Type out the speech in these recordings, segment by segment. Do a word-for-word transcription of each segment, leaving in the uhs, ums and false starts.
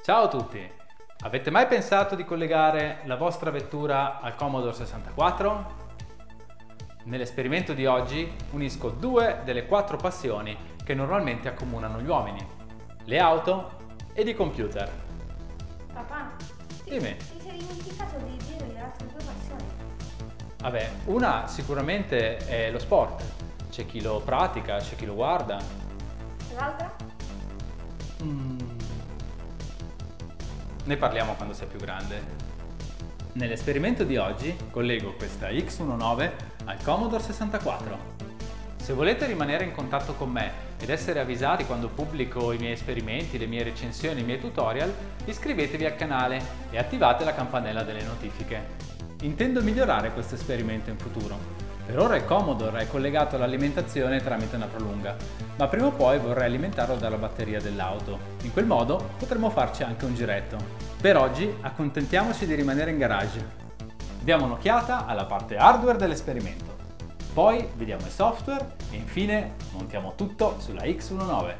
Ciao a tutti! Avete mai pensato di collegare la vostra vettura al Commodore sessantaquattro? Nell'esperimento di oggi unisco due delle quattro passioni che normalmente accomunano gli uomini: le auto ed i computer. Papà, ti, Dimmi. ti sei dimenticato di dire le altre due passioni. Vabbè, una sicuramente è lo sport, c'è chi lo pratica, c'è chi lo guarda. L'altra? Mm. Ne parliamo quando sei più grande. Nell'esperimento di oggi collego questa X diciannove al Commodore sessantaquattro. Se volete rimanere in contatto con me ed essere avvisati quando pubblico i miei esperimenti, le mie recensioni, i miei tutorial, iscrivetevi al canale e attivate la campanella delle notifiche. Intendo migliorare questo esperimento in futuro. Per ora il Commodore è collegato all'alimentazione tramite una prolunga, ma prima o poi vorrei alimentarlo dalla batteria dell'auto. In quel modo potremo farci anche un giretto. Per oggi accontentiamoci di rimanere in garage. Diamo un'occhiata alla parte hardware dell'esperimento. Poi vediamo il software e infine montiamo tutto sulla X diciannove.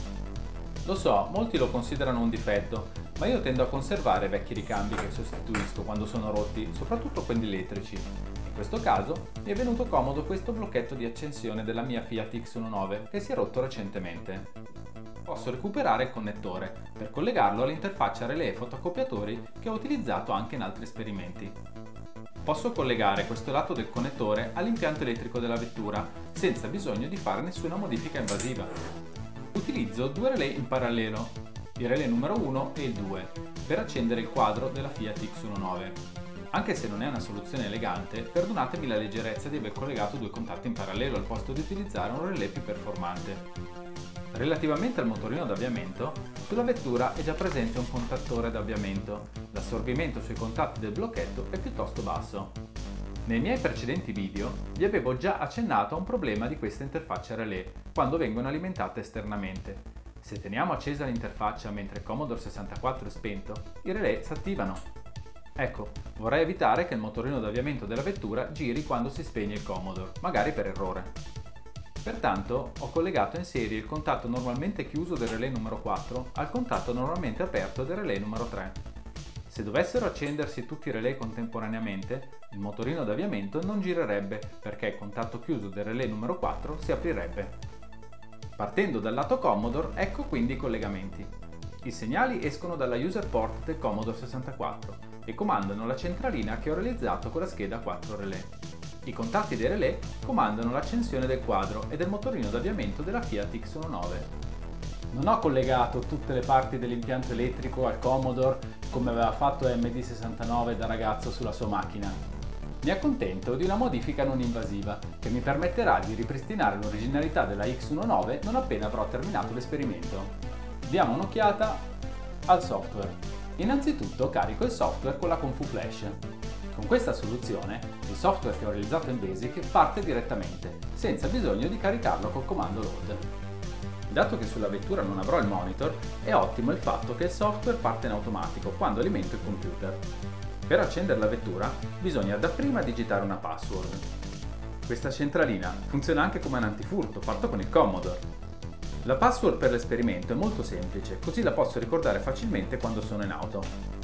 Lo so, molti lo considerano un difetto, ma io tendo a conservare vecchi ricambi che sostituisco quando sono rotti, soprattutto quelli elettrici. In questo caso mi è venuto comodo questo blocchetto di accensione della mia Fiat X diciannove che si è rotto recentemente. Posso recuperare il connettore per collegarlo all'interfaccia relè fotocopiatori che ho utilizzato anche in altri esperimenti. Posso collegare questo lato del connettore all'impianto elettrico della vettura senza bisogno di fare nessuna modifica invasiva. Utilizzo due relè in parallelo, il relè numero uno e il due, per accendere il quadro della Fiat X diciannove. Anche se non è una soluzione elegante, perdonatemi la leggerezza di aver collegato due contatti in parallelo al posto di utilizzare un relè più performante. Relativamente al motorino d'avviamento, sulla vettura è già presente un contattore d'avviamento. L'assorbimento sui contatti del blocchetto è piuttosto basso. Nei miei precedenti video vi avevo già accennato a un problema di questa interfaccia relè quando vengono alimentate esternamente. Se teniamo accesa l'interfaccia mentre il Commodore sessantaquattro è spento, i relè si attivano. Ecco, vorrei evitare che il motorino d'avviamento della vettura giri quando si spegne il Commodore, magari per errore. Pertanto ho collegato in serie il contatto normalmente chiuso del relè numero quattro al contatto normalmente aperto del relè numero tre. Se dovessero accendersi tutti i relè contemporaneamente, il motorino d'avviamento non girerebbe perché il contatto chiuso del relè numero quattro si aprirebbe. Partendo dal lato Commodore, ecco quindi i collegamenti. I segnali escono dalla user port del Commodore sessantaquattro e comandano la centralina che ho realizzato con la scheda quattro relè. I contatti dei relè comandano l'accensione del quadro e del motorino d'avviamento della Fiat X diciannove. Non ho collegato tutte le parti dell'impianto elettrico al Commodore come aveva fatto M D sessantanove da ragazzo sulla sua macchina. Mi accontento di una modifica non invasiva che mi permetterà di ripristinare l'originalità della X diciannove non appena avrò terminato l'esperimento. Diamo un'occhiata al software. Innanzitutto carico il software con la ConfuFlash. Con questa soluzione il software che ho realizzato in BASIC parte direttamente, senza bisogno di caricarlo col comando load. Dato che sulla vettura non avrò il monitor, è ottimo il fatto che il software parte in automatico quando alimento il computer. Per accendere la vettura bisogna dapprima digitare una password. Questa centralina funziona anche come un antifurto fatto con il Commodore. La password per l'esperimento è molto semplice, così la posso ricordare facilmente quando sono in auto.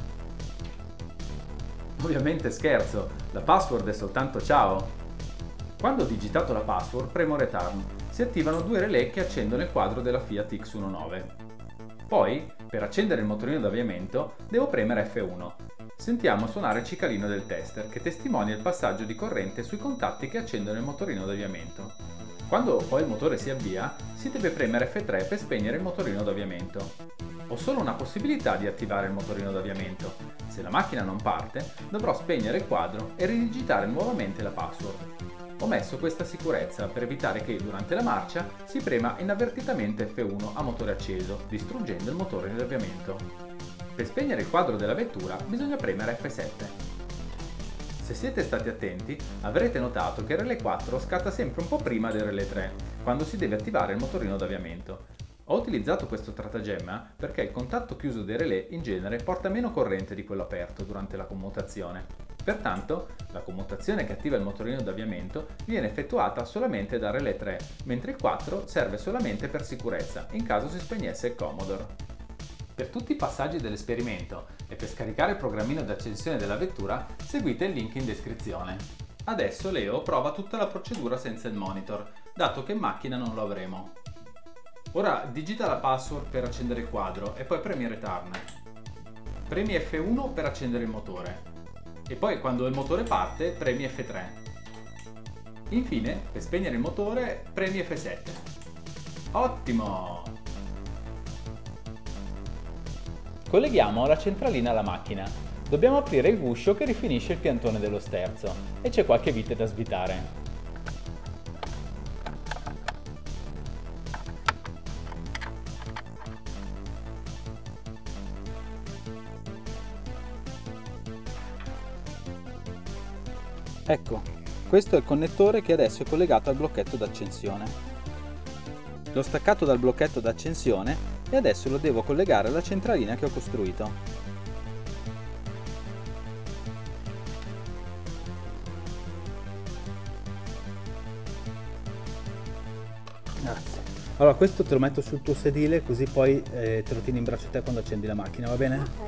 Ovviamente scherzo, la password è soltanto ciao. Quando ho digitato la password premo Return, si attivano due relè che accendono il quadro della Fiat X diciannove. Poi, per accendere il motorino d'avviamento, devo premere F uno. Sentiamo suonare il cicalino del tester che testimonia il passaggio di corrente sui contatti che accendono il motorino d'avviamento. Quando poi il motore si avvia, si deve premere F tre per spegnere il motorino d'avviamento. Ho solo una possibilità di attivare il motorino d'avviamento. Se la macchina non parte, dovrò spegnere il quadro e ridigitare nuovamente la password. Ho messo questa sicurezza per evitare che durante la marcia si prema inavvertitamente F uno a motore acceso, distruggendo il motore d'avviamento. Per spegnere il quadro della vettura bisogna premere F sette. Se siete stati attenti, avrete notato che il relè quattro scatta sempre un po' prima del relè tre, quando si deve attivare il motorino d'avviamento. Ho utilizzato questo stratagemma perché il contatto chiuso dei relè in genere porta meno corrente di quello aperto durante la commutazione. Pertanto, la commutazione che attiva il motorino d'avviamento viene effettuata solamente dal relè tre, mentre il quattro serve solamente per sicurezza, in caso si spegnesse il Commodore. Per tutti i passaggi dell'esperimento e per scaricare il programmino d'accensione della vettura seguite il link in descrizione. Adesso Leo prova tutta la procedura senza il monitor, dato che in macchina non lo avremo. Ora digita la password per accendere il quadro e poi premi Return. Premi F uno per accendere il motore e poi quando il motore parte premi F tre. Infine, per spegnere il motore premi F sette. Ottimo! Colleghiamo la centralina alla macchina. Dobbiamo aprire il guscio che rifinisce il piantone dello sterzo e c'è qualche vite da svitare. Ecco, questo è il connettore che adesso è collegato al blocchetto d'accensione. L'ho staccato dal blocchetto d'accensione e adesso lo devo collegare alla centralina che ho costruito. Grazie. Allora questo te lo metto sul tuo sedile così poi eh, te lo tieni in braccio a te quando accendi la macchina, va bene? Ok.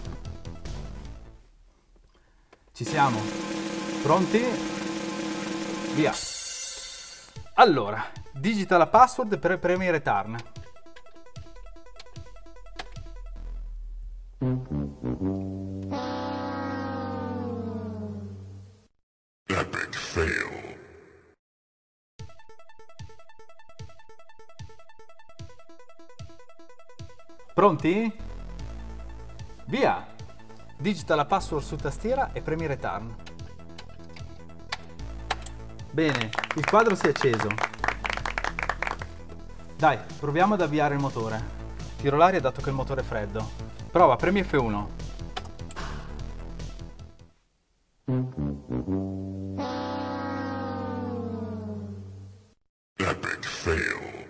Ci siamo? Pronti? Via! Allora, digita la password per premi Return. Epic fail. Pronti? Via! Digita la password su tastiera e premi Return. Bene, il quadro si è acceso. Dai, proviamo ad avviare il motore. Tiro l'aria dato che il motore è freddo. Prova, premi F uno. Epic fail.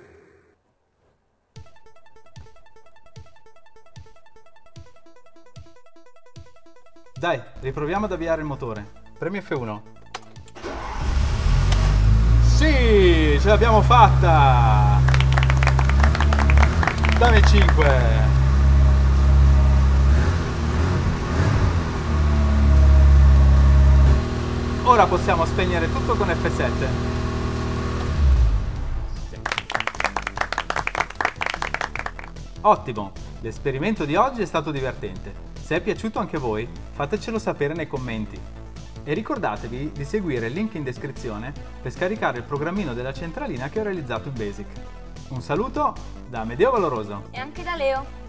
Dai, riproviamo ad avviare il motore. Premi F uno. Sì, ce l'abbiamo fatta! Dammi cinque. Ora possiamo spegnere tutto con F sette. Ottimo, l'esperimento di oggi è stato divertente. Se è piaciuto anche a voi, fatecelo sapere nei commenti. E ricordatevi di seguire il link in descrizione per scaricare il programmino della centralina che ho realizzato in Basic. Un saluto da Amedeo Valoroso. E anche da Leo.